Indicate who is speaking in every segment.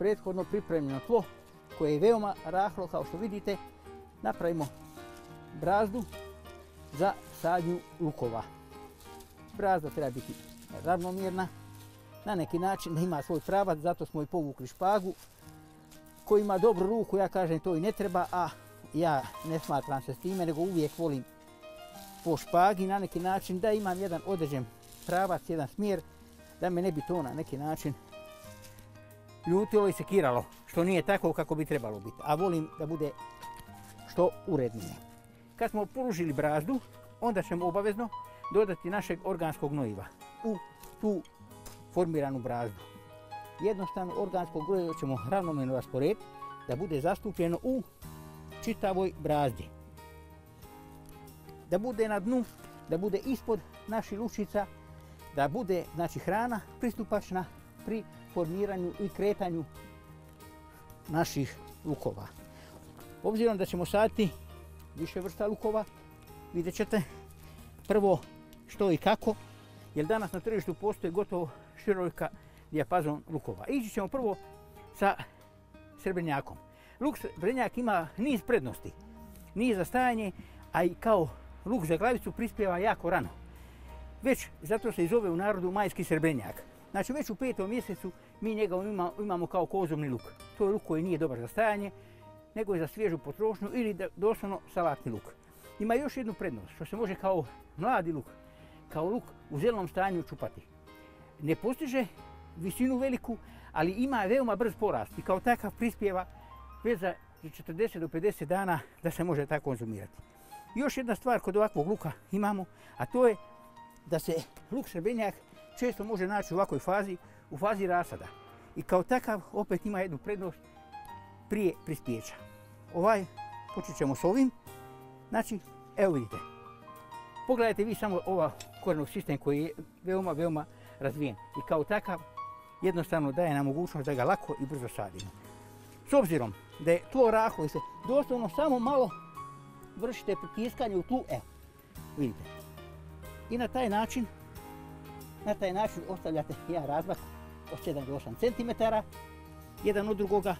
Speaker 1: prethodno pripremljeno tlo koje je veoma rahlo, kao što vidite. Napravimo brazdu za sadnju lukova. Brazda treba biti ravnomjerna, na neki način da ima svoj pravac, zato smo i povukli špagu. Ko ima dobru ruku, ja kažem to i ne treba, a ja ne smatram se s time, nego uvijek volim po špagi na neki način da imam jedan određen pravac, jedan smjer, da me ne bi to na neki način ljutilo i sekiralo, što nije tako kako bi trebalo biti, a volim da bude što urednije. Kad smo pružili brazdu, onda ćemo obavezno dodati našeg organskog gnojiva u tu formiranu brazdu. Jednostavno organsko gnojivo ćemo ravnomjerno rasporediti da bude zastupljeno u čitavoj brazdi. Da bude na dnu, da bude ispod naših lučica, da bude znači hrana pristupačna pri formiranju i kretanju naših lukova. Obzirom da ćemo saditi više vrsta lukova, vidjet ćete prvo što i kako, jer danas na tržištu postoji gotovo široka dijapazon lukova. Ići ćemo prvo sa srebrnjakom. Luk srebrnjak ima niz prednosti, niz za stajanje, a i kao luk za glavicu prispijeva jako rano. Već zato se i zove u narodu majski srebrnjak. Znači već u 5. mjesecu mi njega imamo kao kozovni luk. To je luk koji nije dobar za stajanje, nego je za svježu potrošnju ili doslovno salatni luk. Ima još jednu prednost, što se može kao mladi luk, kao luk u zelenom stanju čupati. Ne postiže visinu veliku, ali ima veoma brz porast i kao takav prispijeva već za 40 do 50 dana da se može tako konzumirati. Još jedna stvar kod ovakvog luka imamo, a to je da se luk srebrnjak često može naći u ovakvoj fazi, u fazi rasada. I kao takav opet ima jednu prednost prije prispijeća. Počet ćemo s ovim. Znači, evo vidite. Pogledajte vi samo ovaj korenov sistem koji je veoma razvijen. I kao takav jednostavno daje nam mogućnost da ga lako i brzo sadimo. S obzirom da je tlo rahlo i se doslovno samo malo vršite pritiskanje u tlu, evo, vidite. I na taj način ostavljate jedan razmak od 7 do 8 cm, jedan od drugoga.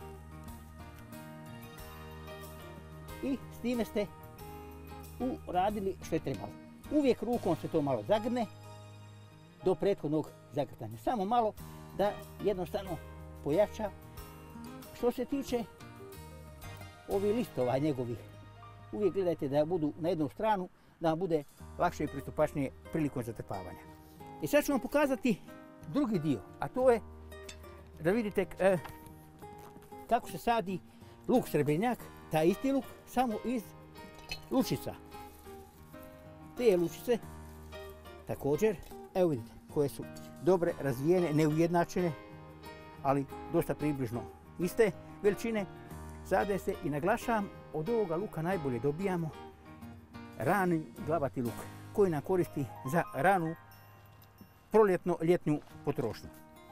Speaker 1: I s time ste uradili što je trebalo. Uvijek rukom se to malo zagrne do prethodnog zagrtanja. Samo malo da jednostavno pojača. Što se tiče ovih listova njegovih, uvijek gledajte da budu na jednu stranu, da vam bude lakše i pristupačnije prilikom zatrpavanja. I sad ću vam pokazati drugi dio, a to je da vidite kako se sadi luk srebrnjak, taj isti luk, samo iz lučica. Te lučice također, evo vidite, koje su dobre, razvijene, neujednačene, ali dosta približno iste veličine. Sade se i naglašavam, od ovoga luka najbolje dobijamo rani glavati luk, koji nam koristi za ranu proljetno-ljetnju potrošnju.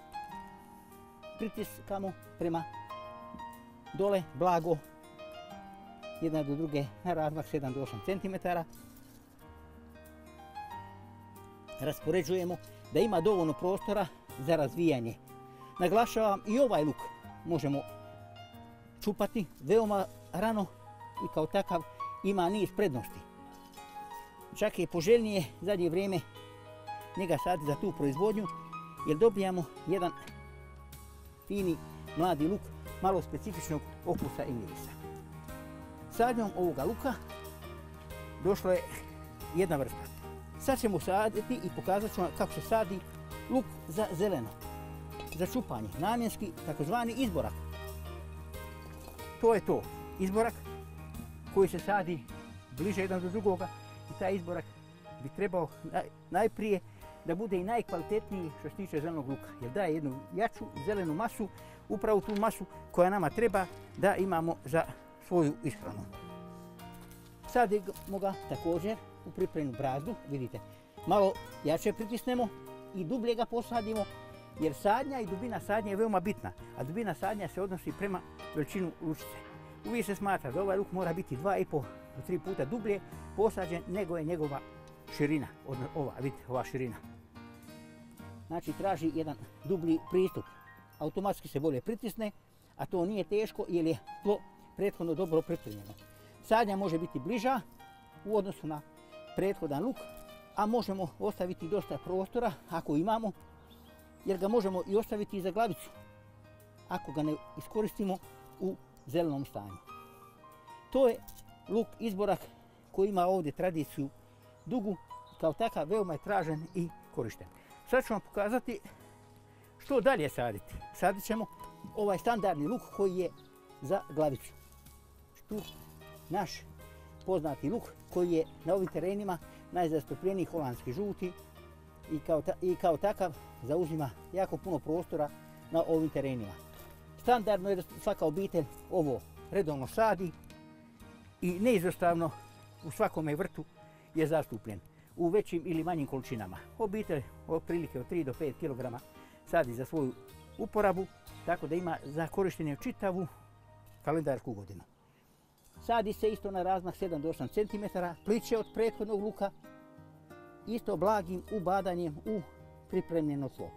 Speaker 1: Pritiskamo prema dole, blago, jedna do druge na razmak 7 do 8 cm. Raspoređujemo da ima dovoljno prostora za razvijanje. Naglašavam, i ovaj luk možemo čupati veoma rano i kao takav ima niz prednosti. Čak je poželjnije zadnje vrijeme njega saditi za tu proizvodnju, jer dobijamo jedan fini mladi luk, malo specifičnog okusa i mirisa. Sadnjom ovoga luka došla je jedna vrsta. Sad ćemo saditi i pokazat ću vam kako se sadi luk za zeleno, za čupanje, namjenski takozvani izborak. To je to, izborak koji se sadi bliže jedan do drugoga i taj izborak bi trebao najprije da bude i najkvalitetniji što se tiče zelenog luka, jer daje jednu jaču zelenu masu, upravo tu masu koja nama treba da imamo za svoju ishranu. Sadimo ga također u pripremnu brazdu, vidite, malo jače pritisnemo i dublje ga posadimo, jer sadnja i dubina sadnje je veoma bitna, a dubina sadnja se odnosi prema veličinu lučice. Uvijek se smatra da ovaj luk mora biti 2,5 do 3 puta dublje posađen nego je njegova širina, vidite, ova širina. Znači traži jedan dublji pristup. Automatski se bolje pritisne, a to nije teško jer je tlo prethodno dobro pripremljeno. Sadnja može biti bliža u odnosu na prethodan luk, a možemo ostaviti dosta prostora ako imamo, jer ga možemo i ostaviti i za glavicu ako ga ne iskoristimo u zelenom stanju. To je luk izborak koji ima ovdje tradiciju dugu, kao takav veoma je tražen i korišten. Sad ću vam pokazati što dalje saditi. Sadit ćemo ovaj standardni luk koji je za glavicu. Tu naš poznati luk koji je na ovim terenima najzastupljeniji holandski žuti i kao takav zauzima jako puno prostora na ovim terenima. Standardno je da svaka obitelj ovo redovno sadi i neizostavno u svakome vrtu je zastupljen u većim ili manjim količinama. Obitelj otprilike od 3 do 5 kg sadi za svoju uporabu, tako da ima za korištenje čitavu kalendarsku godinu. Sadi se isto na razmah 7 do 8 cm, pliće od prethodnog luka, isto blagim ubadanjem u pripremljeno tlo.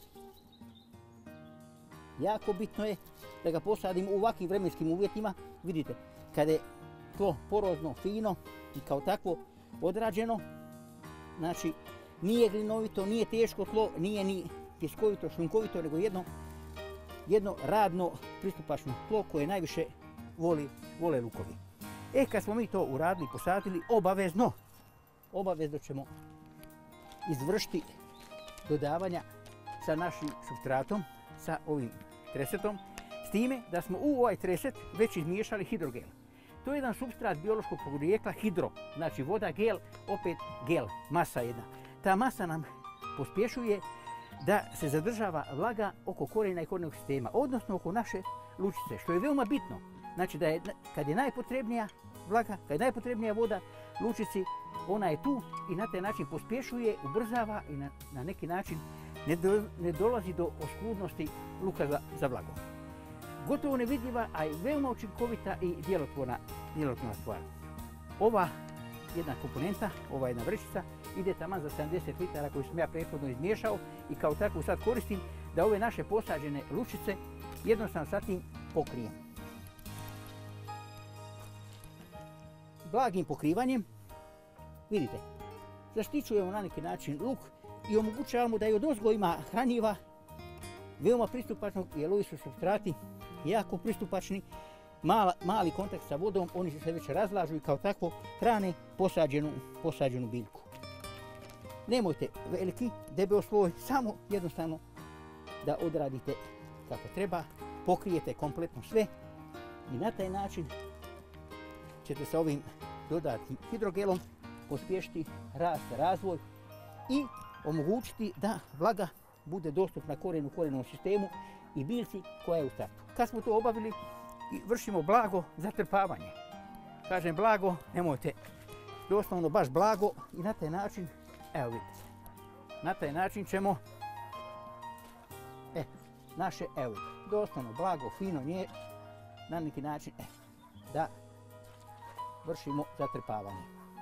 Speaker 1: Jako bitno je da ga posadimo u ovakvim vremenskim uvjetima. Vidite, kada je tlo porozno, fino i kao takvo odrađeno, znači nije glinovito, nije teško tlo, nije ni pjeskovito, šljunkovito, nego jedno radno pristupačno tlo koje najviše vole lukovi. Kad smo mi to uradili, posadili, obavezno ćemo izvršiti dodavanja sa našim supstratom, sa ovim tresetom, s time da smo u ovaj treset već izmiješali hidrogel. To je jedan supstrat biološkog porijekla, hidro, znači voda, gel, opet gel, masa jedna. Ta masa nam pospješuje da se zadržava vlaga oko korijena i korijenog sistema, odnosno oko naše lučice, što je veoma bitno. Znači da kad je najpotrebnija vlaga, kad je najpotrebnija voda lučici, ona je tu i na taj način pospješuje, ubrzava i na neki način ne dolazi do oskudnosti luka za vlagom. Gotovo nevidljiva, a i veoma učinkovita i djelotvorna stvar. Ova jedna komponenta, ova jedna vrećica, ide taman za 70 litara koju sam ja prethodno izmiješao i kao takvu sad koristim da ove naše posađene lučice jednostavno sa tim pokrijem. Blagim pokrivanjem, vidite, zaštićujemo na neki način luk i omogućavamo da i odozgo ima hranjiva, veoma pristupačnog, jer ovi su supstrati jako pristupačni, mali kontakt sa vodom, oni se već razlažu i kao takvo hrane posađenu biljku. Nemojte veliki, debeo sloj, samo jednostavno da odradite kako treba, pokrijete kompletno sve i na taj način ćete sa ovim dodatnim hidrogelom pospješiti rast, razvoj i omogućiti da vlaga bude dostupna korijenu, korijenom sistemu i biljci koja je u startu. Kad smo to obavili, vršimo blago zatrpavanje. Kažem blago, nemojte, doslovno baš blago i na taj način, evo vidite, na taj način ćemo naše, evo vidite, doslovno blago, fino, na neki način da vršimo zatrpavanje.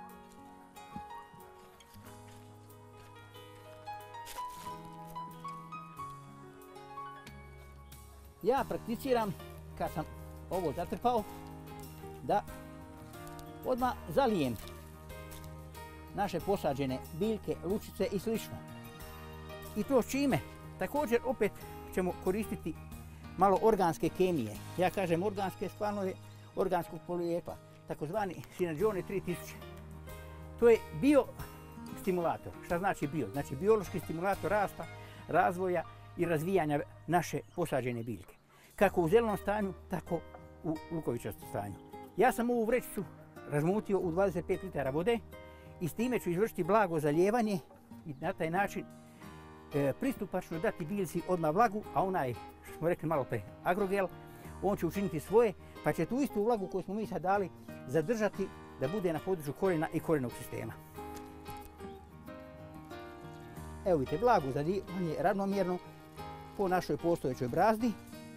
Speaker 1: Ja prakticiram, kad sam ovo zatrpao, da odmah zalijem naše posađene biljke, lučice i slično. I to s čime? Također opet ćemo koristiti malo organske kemije. Ja kažem organske, stvarno je organskog porijekla, takozvani Synergione 3000. To je biostimulator. Šta znači bio? Znači biološki stimulator rasta, razvoja i razvijanja naše posađene biljke. Kako u zelenom stanju, tako u lukovičastom stanju. Ja sam ovu vrećicu razmutio u 25 litara vode i s time ću izvršiti blago zalijevanje i na taj način pristupačno dati biljci odmah vlagu, a onaj, što smo rekli malo pre, agrogel, on će učiniti svoje, pa će tu istu vlagu koju smo mi sad dali zadržati da bude na području korijena i korijenog sistema. Evo vidite, blago zalijevanje ravnomjerno po našoj postojećoj brazdi.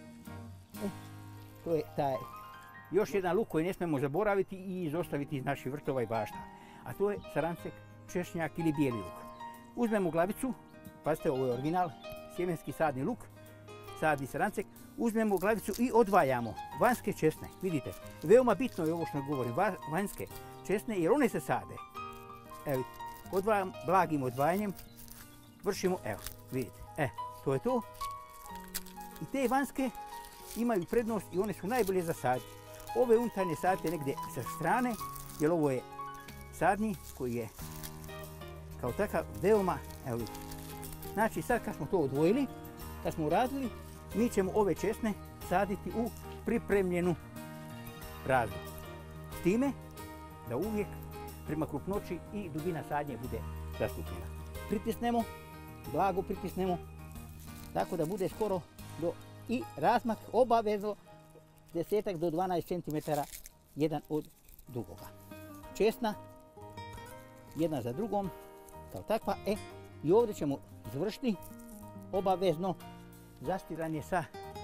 Speaker 1: To je taj još jedan luk koji ne smijemo zaboraviti i izostaviti iz naših vrtova i bašta. A to je sarancek, češnjak ili bijeli luk. Uzmemo glavicu, pazite, ovo je original, sjemenski sadni luk. sadni srancek, uzmemo glavicu i odvajamo vanjske česne. Vidite, veoma bitno je ovo što govorim, vanjske česne jer one se sade. Evo, odvajam blagim odvajanjem, vršimo, evo, vidite, to je to. I te vanjske imaju prednost i one su najbolje za saditi. Ove unutarnje sadite negdje sa strane, jer ovo je sadni koji je kao takav veoma, evo vidite. Znači sad kad smo to odvojili, kad smo uradili, mi ćemo ove česne saditi u pripremljenu razdu. S time da uvijek prema krupnoći i dubina sadnje bude zastupljena. Pritisnemo, blago pritisnemo, tako da bude skoro do i razmak obavezno 10 do 12 cm jedan od drugoga. Česna, jedna za drugom, kao takva. I ovdje ćemo završiti obavezno zastiranje sa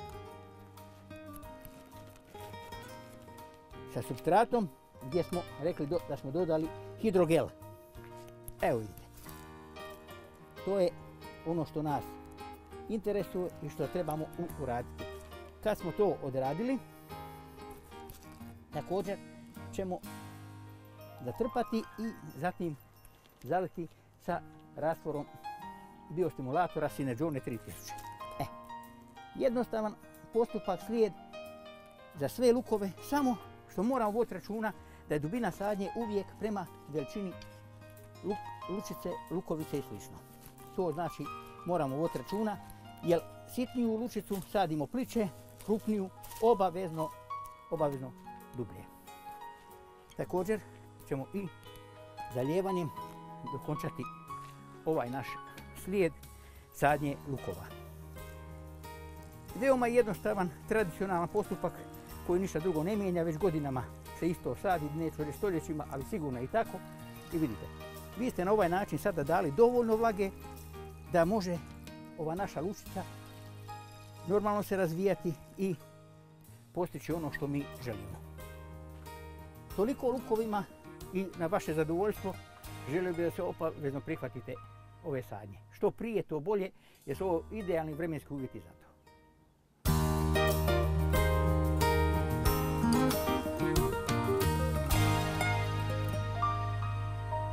Speaker 1: supstratom gdje smo rekli da smo dodali hidrogel. Evo vidite. To je ono što nas interesuje i što trebamo uraditi. Kad smo to odradili, također ćemo zatrpati i zatim zaliti sa rastvorom biostimulatora Synergone 3000. Jednostavan postupak, slijed za sve lukove, samo što moramo voditi računa da je dubina sadnje uvijek prema veličini lučice, lukovice i sl. To znači moramo voditi računa, jer sitniju lučicu sadimo pliće, krupniju obavezno dublje. Također ćemo i zaljevanjem dokončati ovaj naš slijed sadnje lukova. Veoma jednostavan, tradicionalan postupak koji ništa drugo ne mijenja, već godinama se isto sadi, neću reći stoljećima, ali sigurno i tako. I vidite, vi ste na ovaj način sada dali dovoljno vlage da može ova naša lučica normalno se razvijati i postići ono što mi želimo. Toliko o lukovima i na vaše zadovoljstvo želio bih da se obavezno prihvatite ove sadnje. Što prije, to bolje, jer su ovo idealni vremenski uvjeti za to.